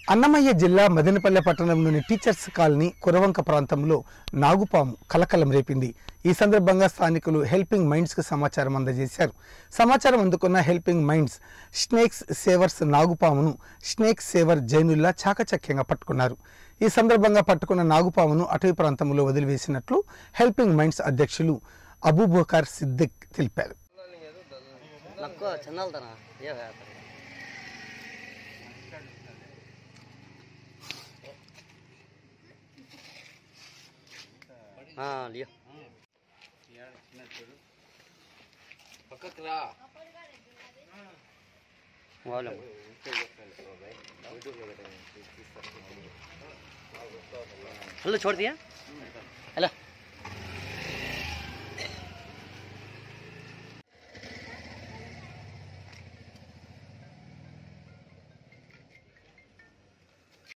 అన్నమయ్య జిల్లా మదనపల్లె పట్టణంలోని teachers colony Kuravanka ప్రాంతంలో నాగుపాము కలకలం రేపింది. ఈ సందర్భంగా స్థానికులు హెల్పింగ్ మైండ్స్ కు సమాచారం అందజేశారు. సమాచారం అందుకున్న హెల్పింగ్ మైండ్స్ స్నేక్స్ సేవర్స్ నాగుపామును స్నేక్ సేవర్ జైనుల్లా చాకచక్యంగా పట్టుకున్నారు. ఈ సందర్భంగా పట్టుకున్న నాగుపామును అటవీ ప్రాంతంలో వదిలివేసినట్లు హెల్పింగ్ మైండ్స్ అధ్యక్షులు అబూబకర్ సిద్దిక్ తెలిపారు. हाँ लिया हेलो छोड़ दिया हेलो